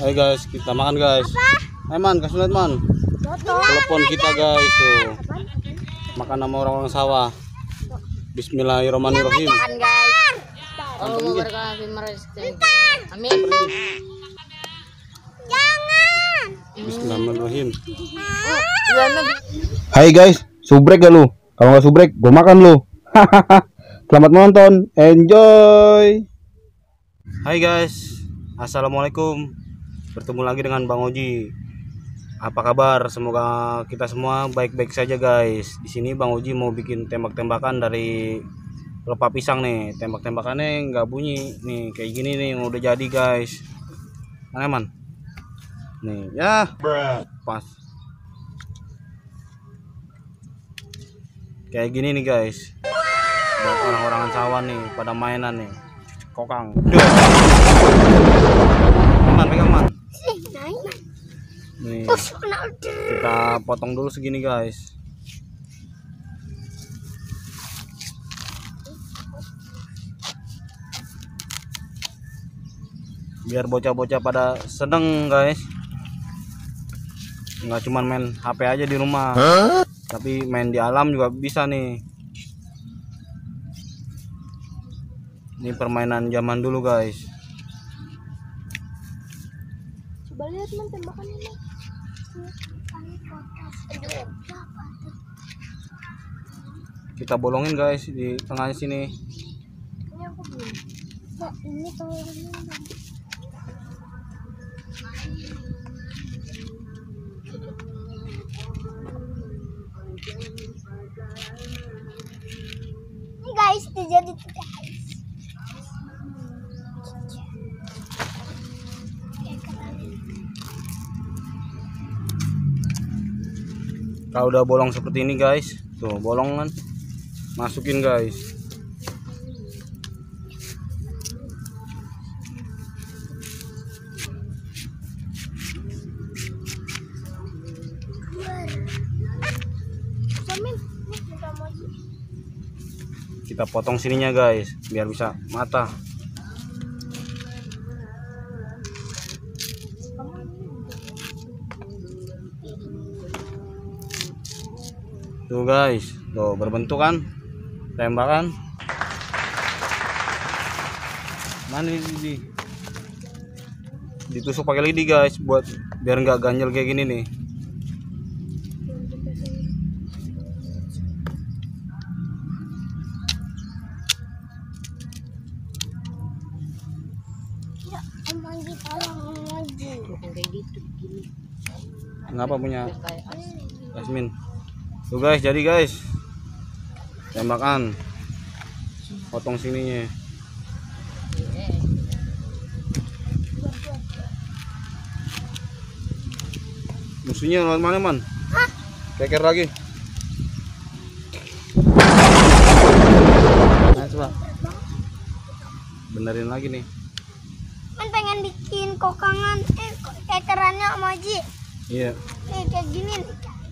Ayo guys, kita makan guys. Ayo man, kasih lihat man. Telepon kita guys tuh. Makan sama orang-orang sawah. Bismillahirrahmanirrahim. Makan guys. Allahumma barik fi rizqi. Amin. Jangan. Bismillahirrahmanirrahim. Hai guys, subrek gak lu? Kalau nggak subrek, gue makan lu. Selamat menonton, enjoy. Hai guys, assalamualaikum. Bertemu lagi dengan Bang Oji. Apa kabar? Semoga kita semua baik-baik saja guys. Di sini Bang Oji mau bikin tembak-tembakan dari pelepah pisang nih. Tembak-tembakannya nggak bunyi nih, kayak gini nih yang udah jadi guys. Mana man? Nih ya, pas. Kayak gini nih guys. Buat orang-orang sawah nih pada mainan nih. Kokang. Man, pegang man. Nih. Kita potong dulu segini guys. Biar bocah-bocah pada seneng guys. Nggak cuma main HP aja di rumah. Tapi main di alam juga bisa nih. Ini permainan zaman dulu guys. Coba lihat man tembakannya man. Kita bolongin guys di tengahnya sini. Ini aku belum. Nah, ini telurnya. Ini guys, jadi guys. Kalau udah bolong seperti ini guys, tuh bolongan, masukin guys. Kita potong sininya guys, biar bisa mata. Tuh guys, tuh berbentuk kan tembakan. Mana ini? Ditusuk pakai lidi guys, buat biar nggak ganjel kayak gini nih. Kenapa punya Yasmin? Tuh guys, jadi guys, tembakan, potong sininya. Musuhnya lewat mana man? Keker lagi. Nah, coba benerin lagi nih. Man pengen bikin kokangan, kekerannya sama Ji. Iya. Kayak gini nih.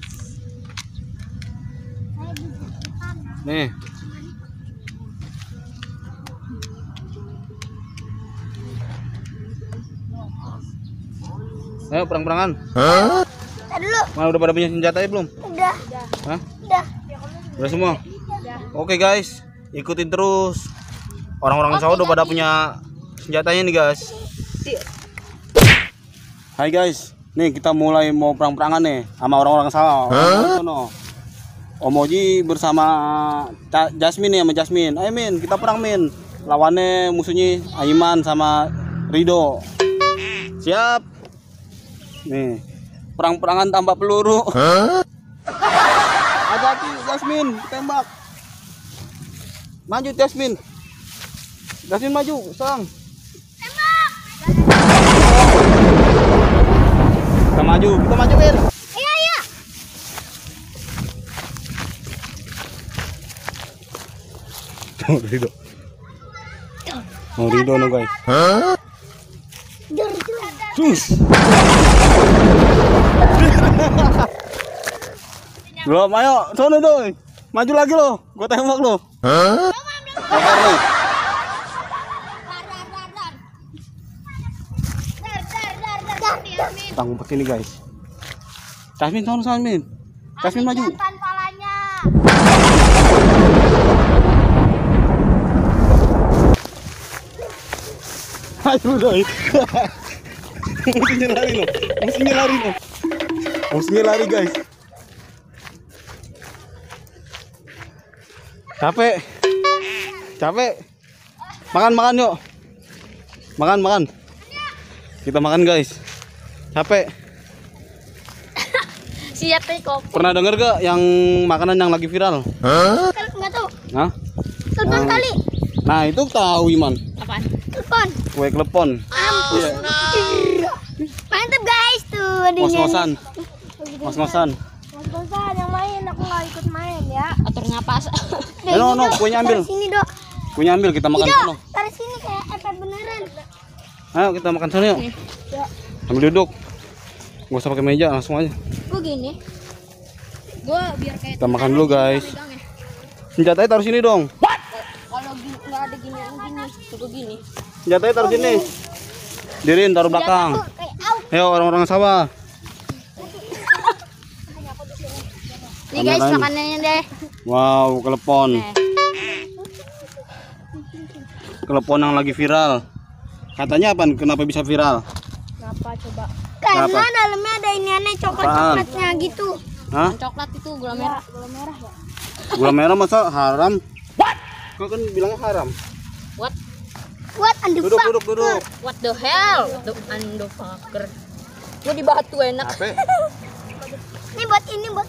Nih. Ayo perang-perangan. Kita dulu. Mana udah pada punya senjata ya belum? Udah. Hah? Udah. Udah semua? Oke guys, ikutin terus. Orang-orang sawah udah pada punya senjatanya nih guys. Hai guys, nih kita mulai mau perang-perangan nih sama orang-orang sawah. Om Oji bersama Jasmine nih, sama Jasmine. Ayo Min, kita perang Min. Lawannya musuhnya Aiman sama Rido. Siap. Nih, perang-perangan tanpa peluru. Hati-hati Jasmine, tembak. Maju Jasmine. Jasmine maju, serang. Tembak. Kita majuin. Iya. Rido. Oh, Rido no guys. Cus. Belum, ayo, sono doi. Maju lagi lo, gua tembak lo. Bakar lo. Dar. Kita ngumpet ini guys. Tasmin, tolong Tasmin. Tasmin maju. Kelihatan palanya. Aduh doi. Musuhnya lari loh. Musuhnya lari loh. Musuhnya lari guys. Capek. Capek. Makan yuk. Makan. Kita makan guys. Capek. Siap nih kok. Pernah denger gak yang makanan yang lagi viral? Nggak tahu. Hah? Telepon kali. Nah itu tahu Iman. Apaan? Telepon. Kue klepon. Iya. Mantep guys tuh. Ngos-ngosan. Ngos-ngosan. Ngos-ngosan yang main. Aku nggak ikut main ya. Atur ngapas. No, kuenya ambil. Taruh sini dok. Kuenya ambil kita makan Dok, dulu. taruh sini kayak iPad beneran. Ayo kita makan sana yuk. Ambil duduk. Gak usah pakai meja, langsung aja. Gue gini. Gue biar kayak Kita makan dulu guys. Senjatanya taruh sini dong. kalau nggak ada gini coba gini. Senjatanya taruh sini. Dirin taruh belakang. Kayak au. Ayo orang-orang sawah. Nih guys makanannya deh. Wow, kelepon. Kelepon yang lagi viral. Katanya apa? Kenapa bisa viral? Kenapa coba? Karena Kenapa? dalamnya ada ini aneh coklat-coklatnya gitu. Hah? Coklat itu gula merah. Ya. Gula merah masa haram? Kau kan bilangnya haram. What? What and the Duduk, fuck? duduk, duduk. What the hell? Ando fucker. Gue di batu enak. Apa? Ini buat ini buat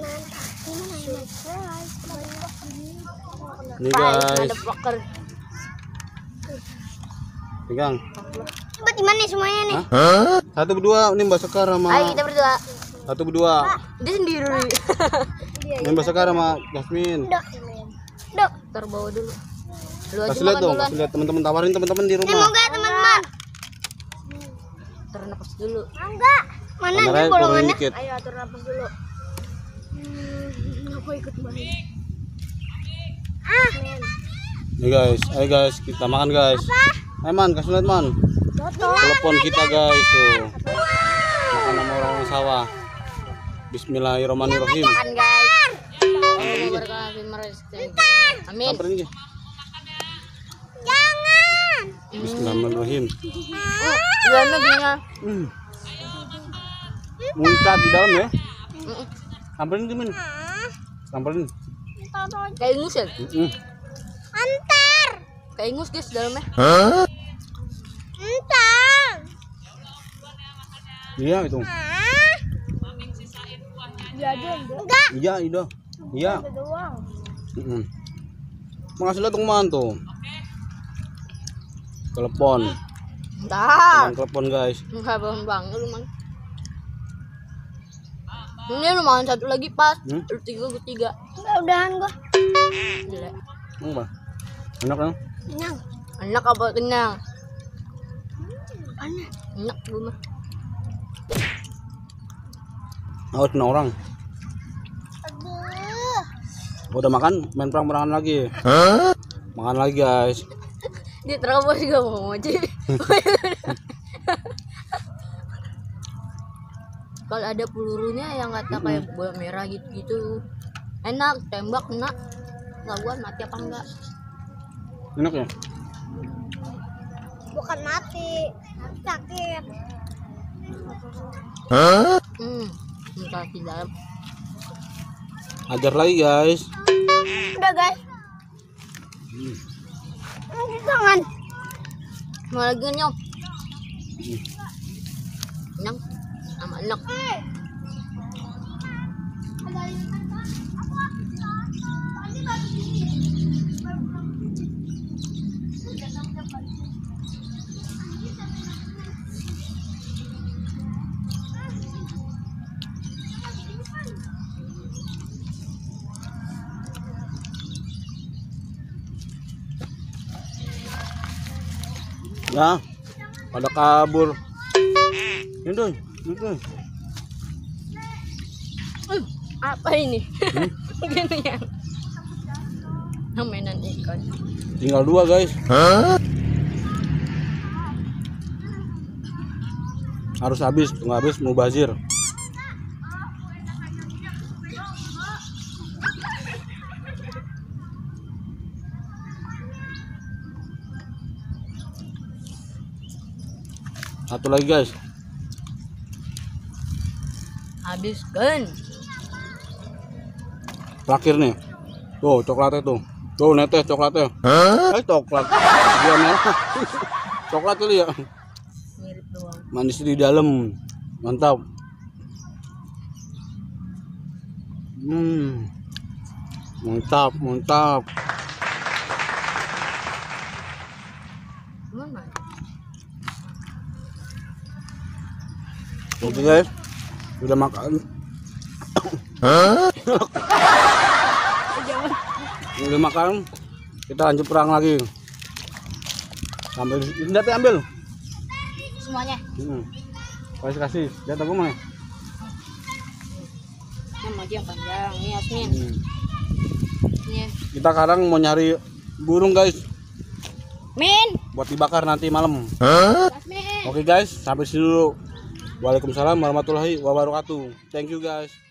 Nih guys, Motherfucker. pegang. buat gimana nih semuanya nih? Hah? Satu berdua, ini Mbak Sekar Ayo sama kita berdua. satu berdua. Dia sendiri. Ini Mbak Sekar sama Jasmine. Dok. Dok. Terbawa dulu. Lu aja Kasih lihat makan dong, duluan. kasih lihat teman-teman, tawarin teman-teman di Ini mau rumah. enggak teman-teman? Taruh napas dulu. Mau enggak? Mana Kameranya nih turunin bolongannya? dikit. Ayo atur napas dulu. Aku ikut main. Nih guys, ayo guys, kita makan guys. Ayo man, kasih lihat man. Telepon kita guys tuh. Makan sama orang sawah. Bismillahirrahmanirrahim. Makan guys. Amin. Samperin aja. Jangan. Bismillahirrahmanirrahim. Gimana gini? Muncat di dalam ya. Samperin aja min. Samperin. Kayak ingus ya? Antar. Kayak ingus guys dalamnya. Antar. Iya itu. Enggak. Iya, iya. Iya. Makasih lihat teman tuh. Telepon. Bentar. Telepon guys. Enggak bang, lu mang. Ini lu makan satu lagi pas. Lu tiga, gue tiga. Enggak udahan gua. Gila. Apa? Enak kan? Kenyang. Enak apa kenyang? Enak gue mah. Oh, kena orang. Aduh. Udah makan, main perang-perangan lagi. Makan lagi guys. Dia terobos juga mau aja. Kalau ada pelurunya yang kata kayak bola merah gitu-gitu, enak tembak kena. Nggak gua mati apa enggak? Enak ya? Bukan mati. Sakit. Entar di dalam. Ajar lagi guys. Udah guys. Jangan. Mau lagi nyom. Enak. Sama enak. Ya, pada kabur. Ini tuh, ini tuh. Apa ini? Gini ya. Mainan ikan. Tinggal dua guys. Harus habis, nggak habis mubazir. Satu lagi guys. Habiskan. Terakhir nih. Tuh coklatnya tuh. Tuh netes coklatnya. Coklat. Dia merah. Coklat kali ya. Mirip doang. Manis di dalam. Mantap. Mantap, mantap. Mana? Oke guys. Udah makan. Udah makan. Kita lanjut perang lagi. Ambil, nanti ambil. Semuanya. Kasih. Lihat aku mana? Yang maju yang panjang. Ini Yasmin. Ini. Kita sekarang mau nyari burung guys. Min. Buat dibakar nanti malam. Yasmin. Oke guys, sampai sini dulu. Waalaikumsalam warahmatullahi wabarakatuh. Thank you guys.